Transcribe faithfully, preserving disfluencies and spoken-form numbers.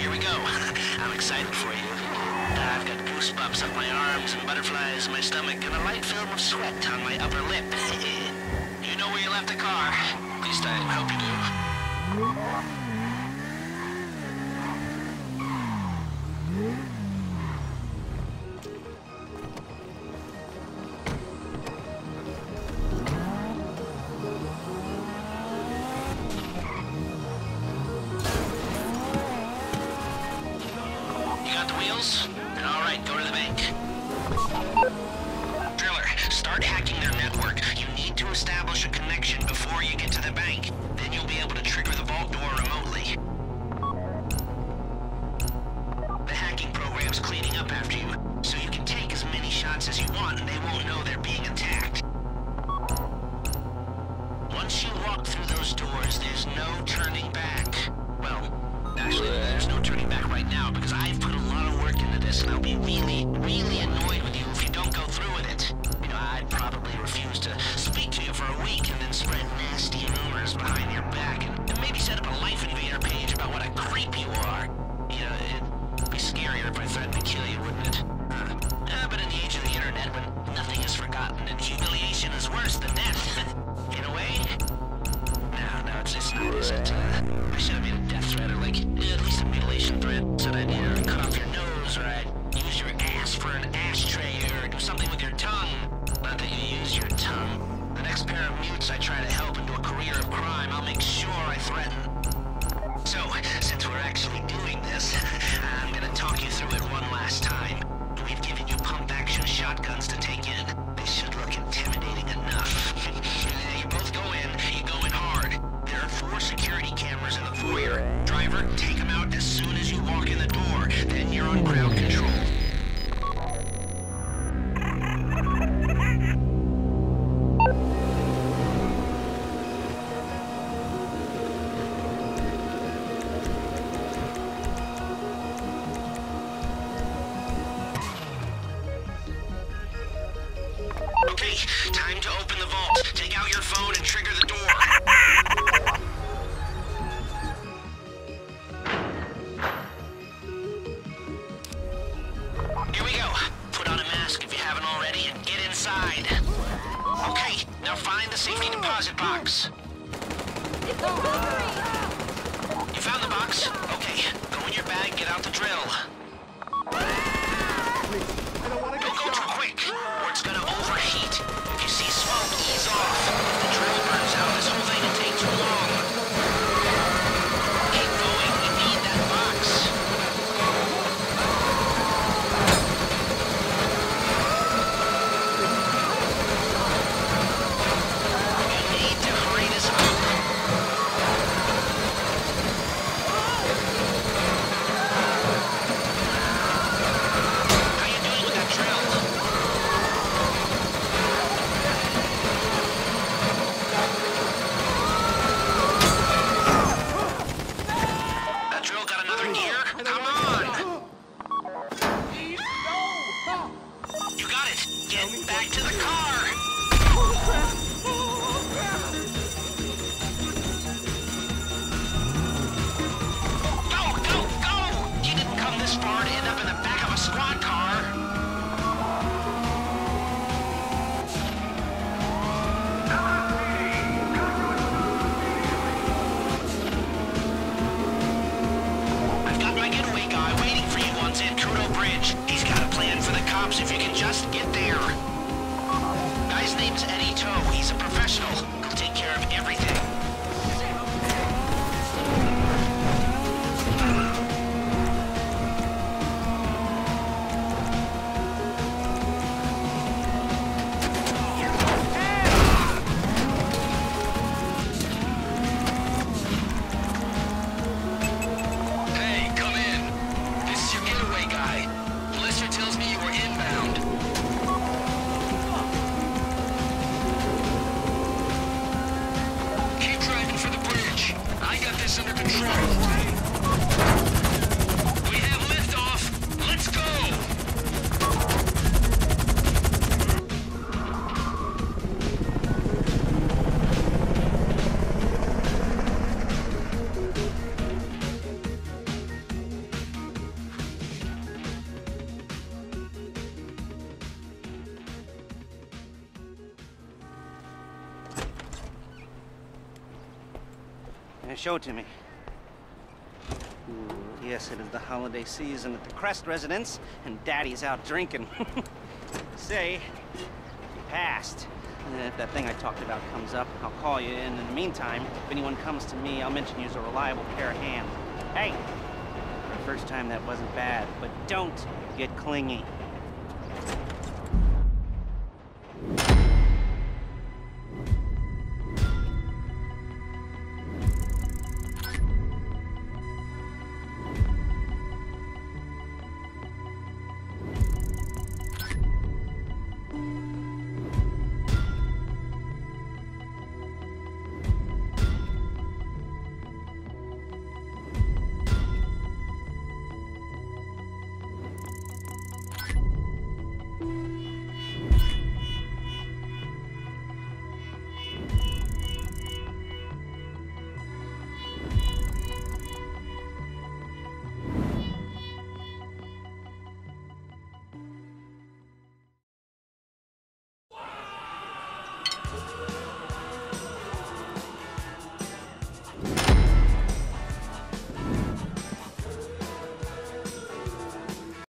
here we go. I'm excited for you. I've got goosebumps up my arms and butterflies in my stomach and a light film of sweat on my upper lip. You know where you left the car. At least I hope you do. All right, go to the bank. Driller, start hacking their network. You need to establish a connection before you get to the bank. Then you'll be able to trigger the vault door remotely. The hacking program's cleaning up after you, so you can take as many shots as you want and they won't know they're being attacked. Once you walk through those doors, there's no turning back. Well, actually, there's no turning back right now because I've put a lot of work into this and I'll be really, really annoyed with you if you don't go through with it. You know, I'd probably refuse to speak to you for a week and then spread nasty rumors behind your back and, and maybe set up a Life Invader page about what a creep you are. You know, it'd be scarier if I threatened to kill you, wouldn't it? Uh, uh, but in the age of the internet, when nothing is forgotten and humiliation is worse than death, in a way, no, no, it's, it's not, is it? Uh, I should have made a death threat or like, at least a mutilation threat. Said I'd either cut off your nose or I'd use your ass for an ashtray or do something with your tongue. Not that you use your tongue. The next pair of mutes I try to help into a career of crime, I'll make sure I threaten. So, since we're actually doing this, I'm gonna talk you through it one last time. We've given you pump-action shotguns to take in. They should look intimidating enough. You both go in, you go in hard. There are four security cameras in the foyer. Driver, take them out as soon as you walk in the door. Then you're on ground control. Okay, time to open the vault. Take out your phone and trigger the door. Here we go. Put on a mask if you haven't already and get inside. Okay, now find the safety deposit box. You found the box? Okay, go in your bag, get out the drill. Don't go too quick, or it's gonna overheat. If you see smoke, ease off. If the drill burns out, this whole thing can take too long. Keep going, we need that box. You need to hurry this up. How you doing with that drill? That drill got another gear? Come on! You got it! Get back to the car! Go, go, go! You didn't come this far to end up in the back of a squad car. I've got my getaway guy waiting for you on Zancrudo Bridge. He's got a plan for the cops if you can just get there. Guy's name's Eddie Toe. He's a professional. He'll take care of everything. Hey, come in. This is your getaway guy. Blister tells me you were inbound. Keep driving for the bridge. I got this under control. We have liftoff. Let's go! Uh, show it to me. Ooh, yes, it is the holiday season at the Crest residence, and Daddy's out drinking. Say, you passed. And if that thing I talked about comes up, I'll call you, and in the meantime, if anyone comes to me, I'll mention you as a reliable pair of hands. Hey, for the first time that wasn't bad, but don't get clingy.